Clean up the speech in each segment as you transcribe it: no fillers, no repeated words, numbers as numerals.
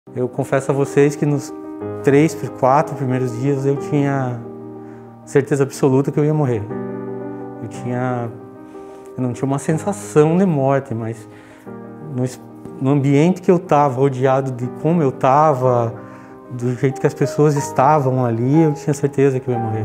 Eu confesso a vocês que nos 3, 4 primeiros dias eu tinha certeza absoluta que eu ia morrer. Eu não tinha uma sensação de morte, mas no ambiente que eu estava, rodeado de como eu estava, do jeito que as pessoas estavam ali, eu tinha certeza que eu ia morrer.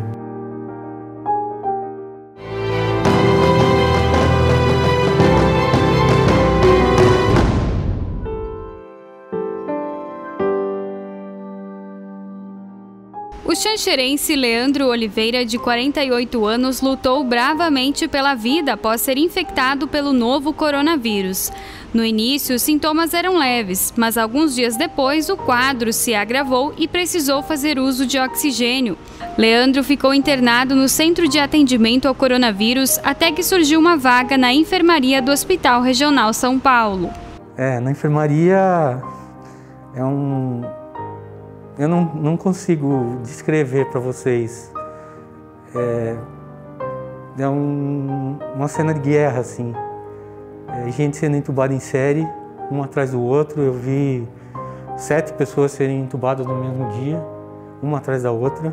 O xanxerense Leandro Oliveira, de 48 anos, lutou bravamente pela vida após ser infectado pelo novo coronavírus. No início, os sintomas eram leves, mas alguns dias depois o quadro se agravou e precisou fazer uso de oxigênio. Leandro ficou internado no Centro de Atendimento ao Coronavírus até que surgiu uma vaga na enfermaria do Hospital Regional São Paulo. Na enfermaria eu não consigo descrever para vocês. Uma cena de guerra, assim. Gente sendo entubada em série, um atrás do outro. Eu vi 7 pessoas serem entubadas no mesmo dia, uma atrás da outra.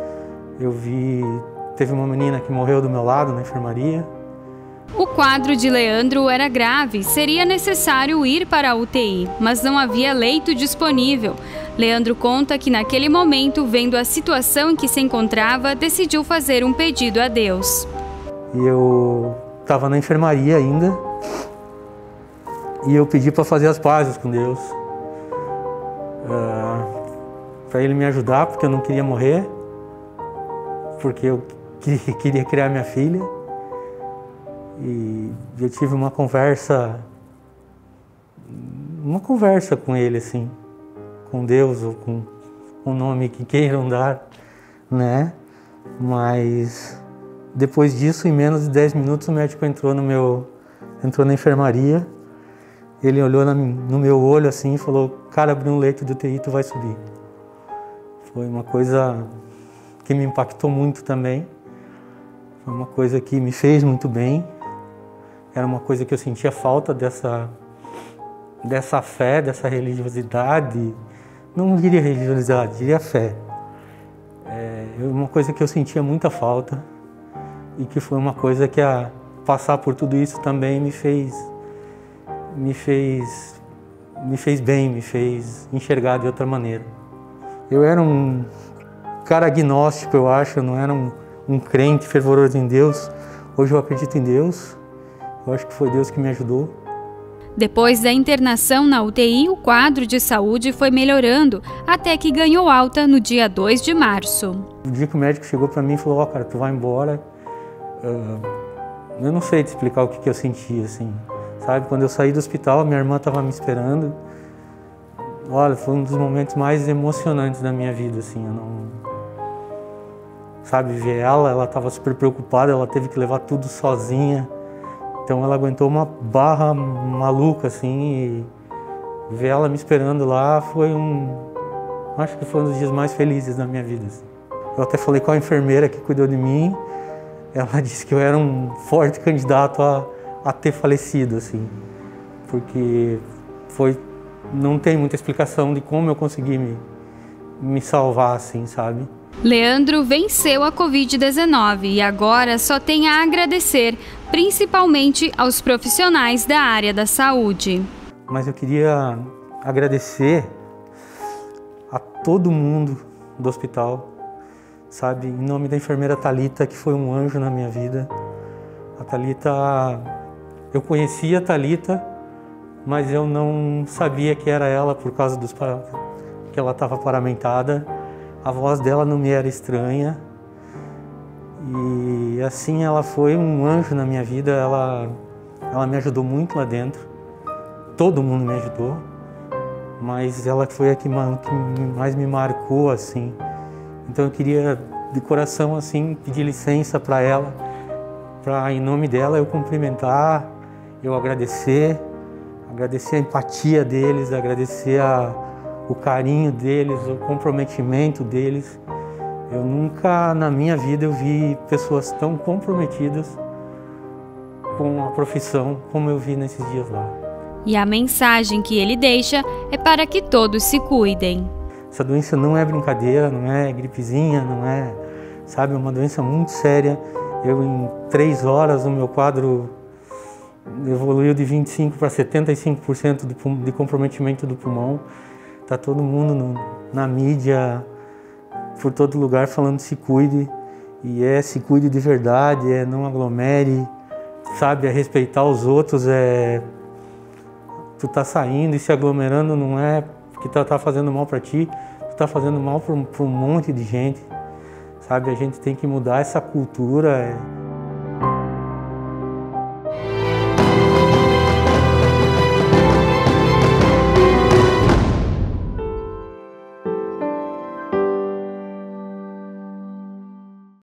Teve uma menina que morreu do meu lado na enfermaria. O quadro de Leandro era grave, seria necessário ir para a UTI, mas não havia leito disponível. Leandro conta que naquele momento, vendo a situação em que se encontrava, decidiu fazer um pedido a Deus. Eu estava na enfermaria ainda e eu pedi para fazer as pazes com Deus, para Ele me ajudar, porque eu não queria morrer, porque eu queria criar minha filha. E eu tive uma conversa com Ele, assim, com Deus, ou com o nome que queiram dar, né? Mas depois disso, em menos de 10 minutos, o médico entrou na enfermaria. Ele olhou no meu olho assim e falou: "Cara, abriu um leito de UTI, tu vai subir". Foi uma coisa que me impactou muito também. Foi uma coisa que me fez muito bem. Era uma coisa que eu sentia falta dessa fé, dessa religiosidade. Não diria religiosidade, diria fé. Uma coisa que eu sentia muita falta e que foi uma coisa que, passar por tudo isso também me fez bem, me fez enxergar de outra maneira. Eu era um cara agnóstico, eu acho, eu não era um crente fervoroso em Deus. Hoje eu acredito em Deus. Eu acho que foi Deus que me ajudou. Depois da internação na UTI, o quadro de saúde foi melhorando, até que ganhou alta no dia 2 de março. O dia que o médico chegou para mim e falou: "Ó, cara, tu vai embora". Eu não sei te explicar o que eu senti, assim. Sabe, quando eu saí do hospital, minha irmã estava me esperando. Olha, foi um dos momentos mais emocionantes da minha vida, assim. Eu não... Sabe, ver ela estava super preocupada, ela teve que levar tudo sozinha. Então ela aguentou uma barra maluca, assim, e ver ela me esperando lá acho que foi um dos dias mais felizes da minha vida, assim. Eu até falei com a enfermeira que cuidou de mim, ela disse que eu era um forte candidato a ter falecido, assim, porque não tem muita explicação de como eu consegui me salvar, assim, sabe? Leandro venceu a Covid-19 e agora só tem a agradecer, principalmente aos profissionais da área da saúde. Mas eu queria agradecer a todo mundo do hospital, sabe? Em nome da enfermeira Thalita, que foi um anjo na minha vida. A Thalita, eu conhecia a Thalita, mas eu não sabia que era ela por causa que ela estava paramentada. A voz dela não me era estranha e assim ela foi um anjo na minha vida. Ela me ajudou muito lá dentro, todo mundo me ajudou, mas ela foi a que mais me marcou, assim. Então eu queria de coração, assim, pedir licença para ela, para em nome dela eu cumprimentar, eu agradecer a empatia deles, agradecer o carinho deles, o comprometimento deles. Eu nunca na minha vida eu vi pessoas tão comprometidas com a profissão como eu vi nesses dias lá. E a mensagem que ele deixa é para que todos se cuidem. Essa doença não é brincadeira, não é gripezinha, não é, sabe, é uma doença muito séria. Eu, em 3 horas, o meu quadro evoluiu de 25% para 75% de comprometimento do pulmão. Está todo mundo na mídia, por todo lugar, falando se cuide. E se cuide de verdade, não aglomere, sabe, respeitar os outros. Tu tá saindo e se aglomerando, não é porque tá fazendo mal para ti, tu tá fazendo mal para um monte de gente, sabe? A gente tem que mudar essa cultura.